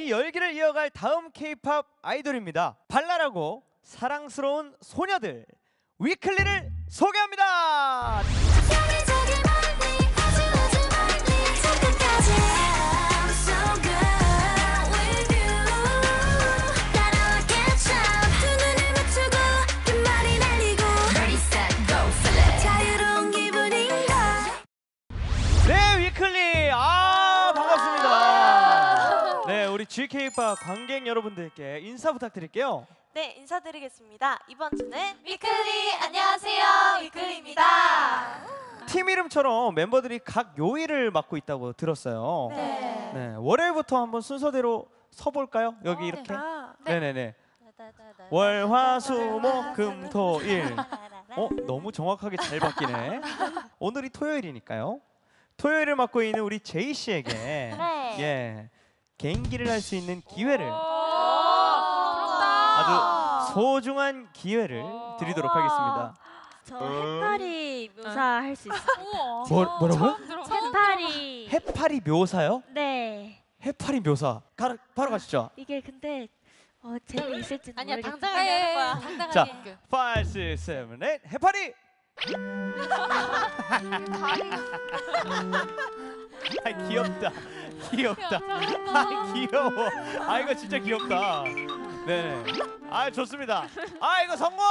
이 열기를 이어갈 다음 K-팝 아이돌입니다. 발랄하고 사랑스러운 소녀들 위클리를 소개합니다. 네, 위클리. 반갑습니다. 네, 우리 GK-팝 관객 여러분들께 인사 부탁드릴게요. 네, 인사드리겠습니다. 이번 주는 위클리 안녕하세요, 위클리입니다. 팀 이름처럼 멤버들이 각 요일을 맡고 있다고 들었어요. 네. 네, 월요일부터 한번 순서대로 서볼까요? 여기 이렇게. 네네네. 월, 화, 수, 목, 금, 토, 일. 너무 정확하게 잘 바뀌네. 오늘이 토요일이니까요. 토요일을 맡고 있는 우리 제이 씨에게 예, 개인기를 할 수 있는 기회를 아주 소중한 기회를 드리도록 하겠습니다. 저 해파리 묘사할 수 있어요. 뭐라고요? 해파리. 해파리 묘사요? 네. 해파리 묘사. 바로 가시죠. 이게 근데 재미있을지는 아니야, 모르겠어요. 당장 하는 거야. 자, 당당하게. 5, 6, 7, 8 해파리! 귀엽다. 귀엽다. 귀여워. 이거 진짜 귀엽다. 네네. 좋습니다. 이거 성공!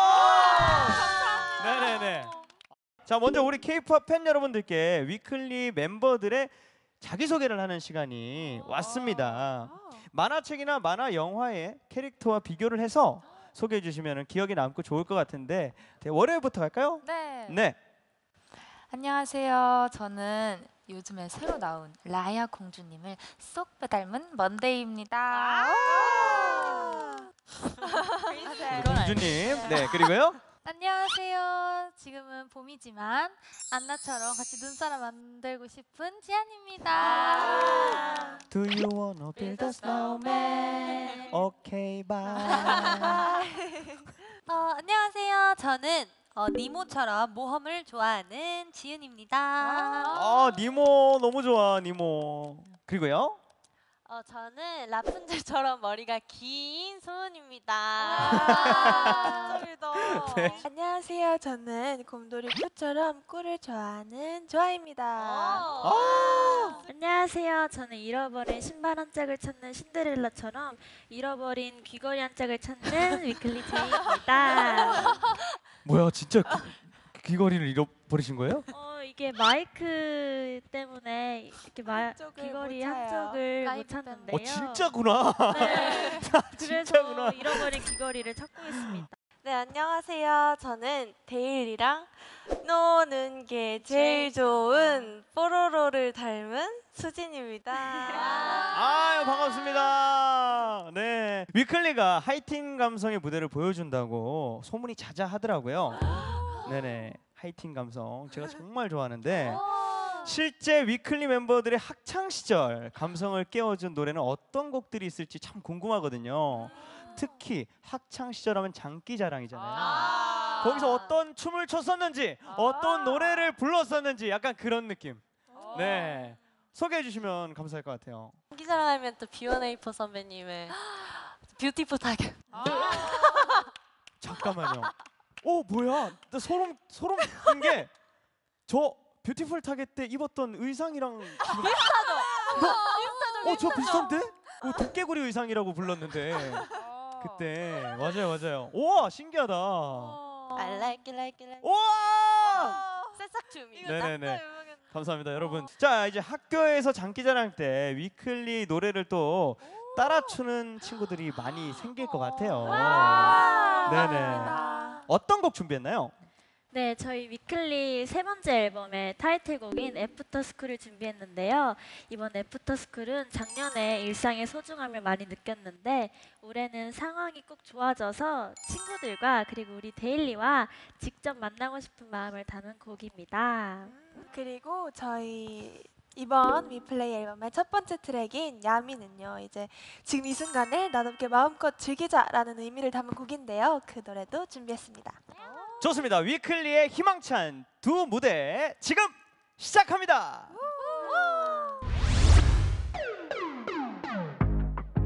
네네네. 자, 먼저 우리 K-팝 팬 여러분들께 위클리 멤버들의 자기소개를 하는 시간이 왔습니다. 만화책이나 만화 영화의 캐릭터와 비교를 해서 소개해 주시면 기억에 남고 좋을 것 같은데 월요일부터 갈까요? 네. 안녕하세요. 저는 요즘에 새로 나온 라야 공주님을 쏙 빼닮은 먼데이입니다. 공주님. 네, 그리고요. 안녕하세요. 지금은 봄이지만 안나처럼 같이 눈사람 만들고 싶은 지안입니다. Do you wanna build a snowman? Okay, bye. 안녕하세요. 저는 니모처럼 모험을 좋아하는 지은입니다. 니모 너무 좋아, 니모. 그리고요. 저는 라푼젤처럼 머리가 긴 소은입니다. 네. 안녕하세요. 저는 곰돌이 푸처럼 꿀을 좋아하는 조아입니다. 안녕하세요. 저는 잃어버린 신발 한 짝을 찾는 신데렐라처럼 잃어버린 귀걸이 한 짝을 찾는 위클리 제이입니다. 뭐야, 진짜 귀걸이를 잃어버리신 거예요? 이게 마이크 때문에 이렇게 귀걸이 못 찾아요. 한쪽을 못 라이브 찾는데요. 진짜구나. 네. 그래서 진짜구나. 잃어버린 귀걸이를 찾고 있습니다. 네, 안녕하세요. 저는 데일이랑 노는 게 제일 좋은 뽀로로를 닮은 수진입니다. 반갑습니다. 네, 위클리가 하이틴 감성의 무대를 보여준다고 소문이 자자하더라고요. 네네, 하이틴 감성 제가 정말 좋아하는데 실제 위클리 멤버들의 학창 시절 감성을 깨워준 노래는 어떤 곡들이 있을지 참 궁금하거든요. 특히 학창 시절하면 장기자랑이잖아요. 거기서 어떤 춤을 췄었는지, 어떤 노래를 불렀었는지 약간 그런 느낌. 네, 소개해 주시면 감사할 것 같아요. 장기자랑하면 또 B1A4 선배님의 뷰티풀 타겟. 잠깐만요. 뭐야? 나 소름 돋는 게 저 뷰티풀 타겟 때 입었던 의상이랑 비슷하죠? 저 비슷한데? 도깨구리 의상이라고 불렀는데 그때 맞아요. 우와, 신기하다. I like it. 우와! 새싹춤. 이거 네네네. 감사합니다, 여러분. 자, 이제 학교에서 장기자랑 때 위클리 노래를 또 따라 추는 친구들이 많이 생길 것 같아요. 네네. 어떤 곡 준비했나요? 네, 저희 위클리 세 번째 앨범의 타이틀곡인 애프터스쿨을 준비했는데요. 이번 애프터스쿨은 작년에 일상의 소중함을 많이 느꼈는데 올해는 상황이 꼭 좋아져서 친구들과 그리고 우리 데일리와 직접 만나고 싶은 마음을 담은 곡입니다. 그리고 저희 이번 위플레이 앨범의 첫 번째 트랙인 야미는요, 이제 지금 이 순간을 나답게 마음껏 즐기자라는 의미를 담은 곡인데요. 그 노래도 준비했습니다. 좋습니다. 위클리의 희망찬 두 무대 지금 시작합니다.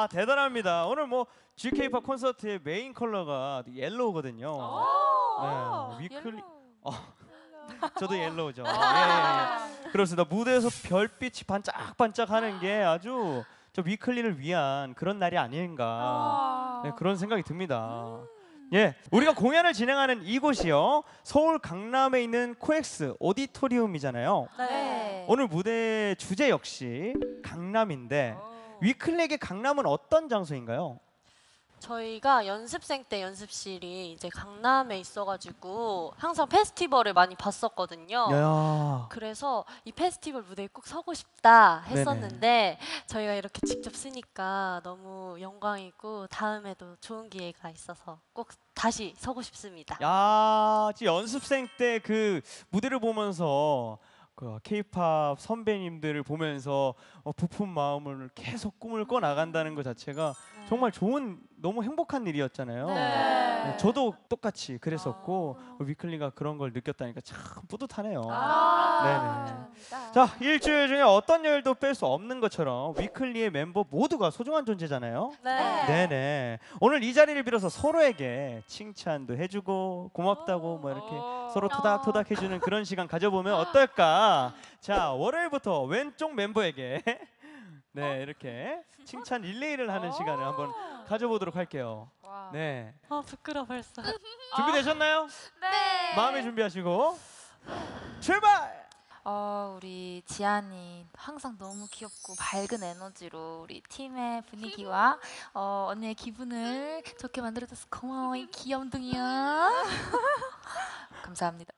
대단합니다. 오늘 뭐 GK-pop 콘서트의 메인 컬러가 옐로우거든요. 네, 위클리 저도 옐로우죠. 예. 그렇습니다. 무대에서 별빛이 반짝반짝하는 게 아주 저 위클리를 위한 그런 날이 아닌가 그런 생각이 듭니다. 예, 우리가 공연을 진행하는 이곳이요, 서울 강남에 있는 코엑스 오디토리움이잖아요. 네. 오늘 무대 주제 역시 강남인데 위클리에게 강남은 어떤 장소인가요? 저희가 연습생 때 연습실이 이제 강남에 있어가지고 항상 페스티벌을 많이 봤었거든요. 야, 그래서 이 페스티벌 무대에 꼭 서고 싶다 했었는데 저희가 이렇게 직접 쓰니까 너무 영광이고 다음에도 좋은 기회가 있어서 꼭 다시 서고 싶습니다. 야, 지금 연습생 때 그 무대를 보면서 그 K-pop 선배님들을 보면서 부푼 마음을 계속 꿈을 꿔 나간다는 것 자체가 정말 좋은, 너무 행복한 일이었잖아요. 네, 저도 똑같이 그랬었고 위클리가 그런 걸 느꼈다니까 참 뿌듯하네요. 네네. 자, 일주일 중에 어떤 일도 뺄 수 없는 것처럼 위클리의 멤버 모두가 소중한 존재잖아요. 네. 네네. 오늘 이 자리를 빌어서 서로에게 칭찬도 해주고 고맙다고 뭐 이렇게 서로 토닥토닥 해주는 그런 시간 가져보면 어떨까? 자, 월요일부터 왼쪽 멤버에게 네, 이렇게 칭찬 릴레이를 하는 시간을 한번 가져보도록 할게요. 네, 부끄러워 벌써. 준비되셨나요? 네. 마음의 준비하시고 출발! 우리 지안이 항상 너무 귀엽고 밝은 에너지로 우리 팀의 분위기와 언니의 기분을 좋게 만들어줘서 고마워, 이 귀염둥이야. 감사합니다.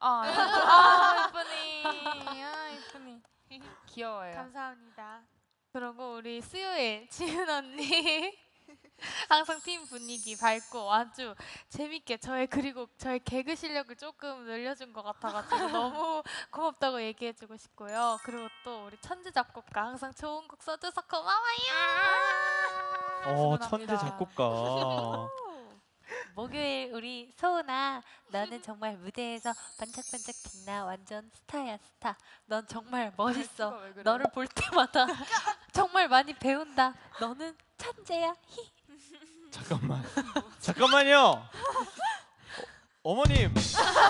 이쁜이. 귀여워요. 감사합니다. 그리고 우리 수요일 지은 언니 항상 팀 분위기 밝고 아주 재밌게 그리고 저의 개그 실력을 조금 늘려준 것 같아가지고 너무 고맙다고 얘기해주고 싶고요. 그리고 또 우리 천재 작곡가 항상 좋은 곡 써줘서 고마워요. 천재 작곡가. 목요일 우리 소은아, 너는 정말 무대에서 반짝반짝 빛나. 완전 스타야, 스타. 넌 정말 멋있어. 너를 볼 때마다 정말 많이 배운다. 너는 천재야. 히. 잠깐만요. 어머님.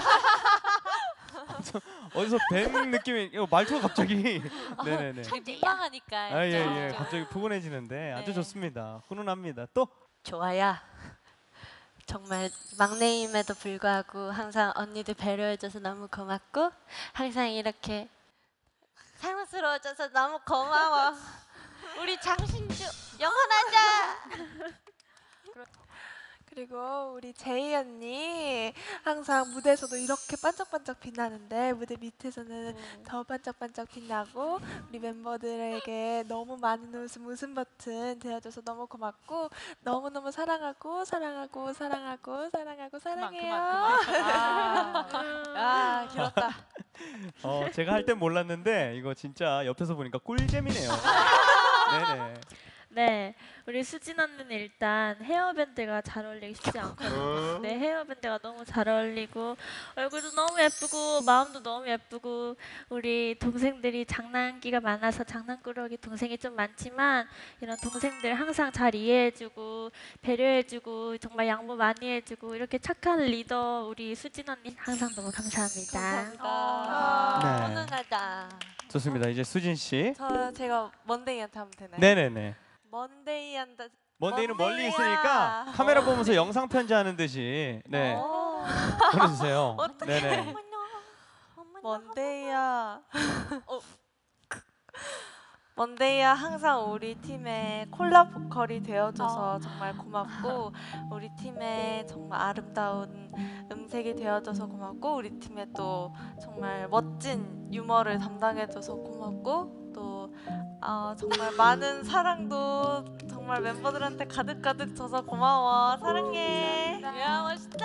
어디서 뵌 느낌이, 이거 말투가 갑자기 네네네. 민망하니까. 예. 갑자기 푸근해지는데 아주 네. 좋습니다. 훈훈합니다. 또 좋아야. 정말 막내임에도 불구하고 항상 언니들 배려해줘서 너무 고맙고 항상 이렇게 사랑스러워져서 너무 고마워. 우리 장신주 영원하자. 그리고 우리 제이 언니 항상 무대에서도 이렇게 반짝반짝 빛나는데 무대 밑에서는 더 반짝반짝 빛나고 우리 멤버들에게 너무 많은 웃음 버튼 되어줘서 너무 고맙고 너무너무 사랑하고 사랑해요. 아 길었다. 제가 할 땐 몰랐는데 이거 진짜 옆에서 보니까 꿀잼이네요. 네네. 네, 우리 수진 언니는 일단 헤어밴드가 잘 어울리기 쉽지 않거든요. 네, 헤어밴드가 너무 잘 어울리고 얼굴도 너무 예쁘고 마음도 너무 예쁘고 우리 동생들이 장난기가 많아서 장난꾸러기 동생이 좀 많지만 이런 동생들 항상 잘 이해해주고 배려해주고 정말 양보 많이 해주고 이렇게 착한 리더 우리 수진 언니 항상 너무 감사합니다. 네. 훈훈하다. 좋습니다. 이제 수진 씨. 제가 먼데이한테 하면 되나요? 네네네. 먼데이 한다. 먼데이는 멀리 있으니까 카메라 보면서 영상 편지하는 듯이 네 보내주세요. 네네. 먼데이야. 먼데이야 항상 우리 팀의 콜라 보컬이 되어줘서 정말 고맙고 우리 팀의 정말 아름다운 음색이 되어줘서 고맙고 우리 팀의 또 정말 멋진 유머를 담당해줘서 고맙고 또 정말 많은 사랑도 정말 멤버들한테 가득가득 줘서 고마워. 사랑해. 야 멋있다.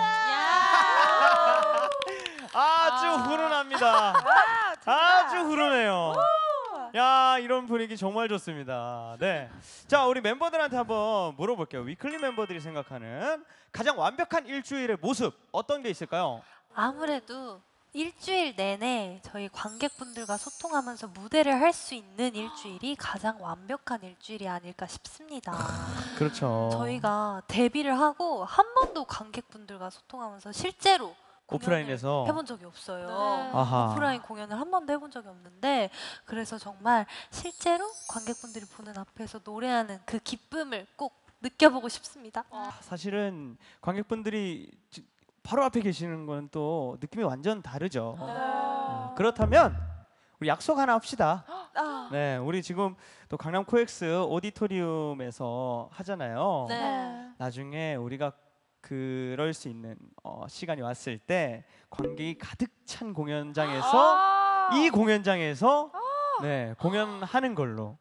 아주 훈훈합니다. 아주 훈훈해요. 야, 이런 분위기 정말 좋습니다. 네. 자, 우리 멤버들한테 한번 물어볼게요. 위클리 멤버들이 생각하는 가장 완벽한 일주일의 모습 어떤 게 있을까요? 아무래도 일주일 내내 저희 관객분들과 소통하면서 무대를 할 수 있는 일주일이 가장 완벽한 일주일이 아닐까 싶습니다. 그렇죠. 저희가 데뷔를 하고 한 번도 관객분들과 소통하면서 실제로 오프라인에서 해본 적이 없어요. 네. 아하. 오프라인 공연을 한 번도 해본 적이 없는데 그래서 정말 실제로 관객분들이 보는 앞에서 노래하는 그 기쁨을 꼭 느껴보고 싶습니다. 사실은 관객분들이 바로 앞에 계시는 건 또 느낌이 완전 다르죠. 그렇다면 우리 약속 하나 합시다. 네, 우리 지금 또 강남 코엑스 오디토리움에서 하잖아요. 네. 나중에 우리가 그럴 수 있는 시간이 왔을 때 관객이 가득 찬 공연장에서 이 공연장에서 네, 공연하는 걸로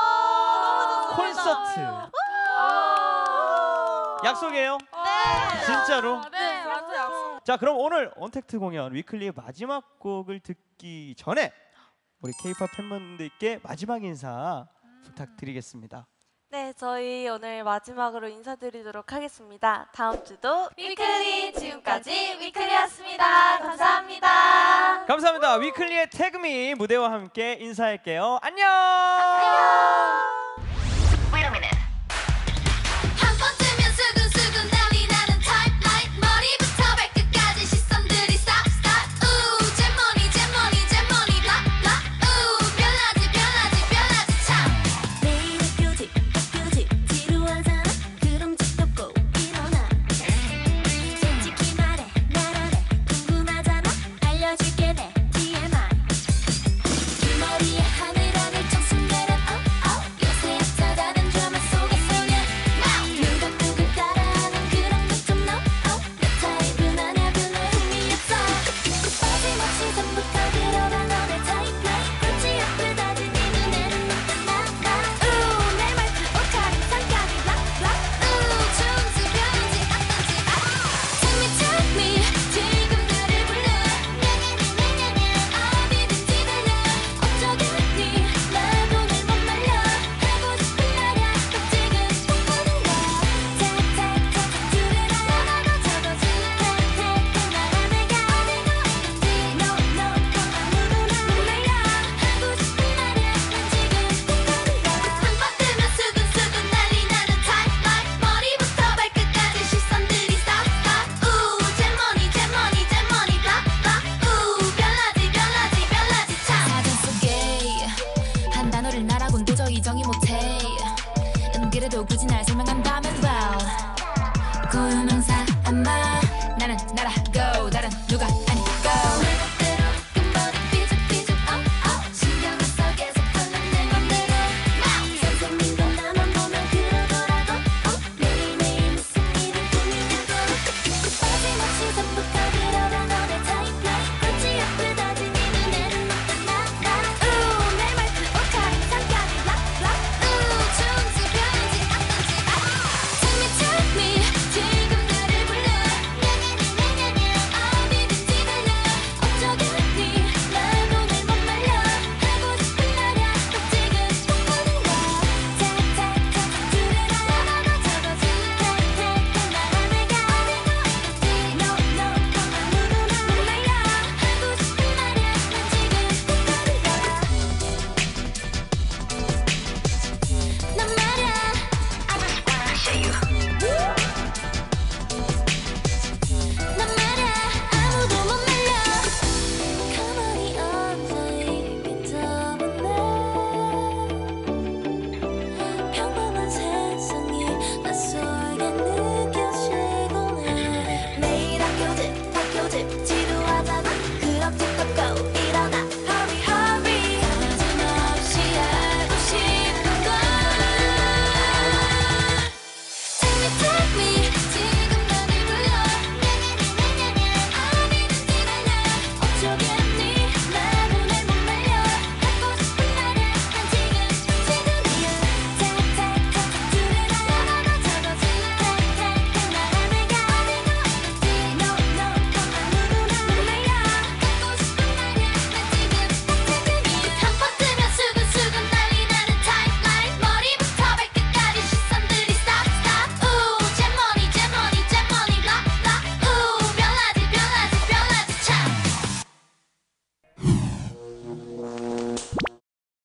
콘서트 약속이에요? 네. 진짜로? 네, 맞아요. 자, 그럼 오늘 언택트 공연 위클리의 마지막 곡을 듣기 전에 우리 K-pop 팬분들께 마지막 인사 부탁드리겠습니다. 네, 저희 오늘 마지막으로 인사드리도록 하겠습니다. 다음 주도 위클리 지금까지 위클리였습니다. 감사합니다. 감사합니다. 위클리의 태그미 무대와 함께 인사할게요. 안녕.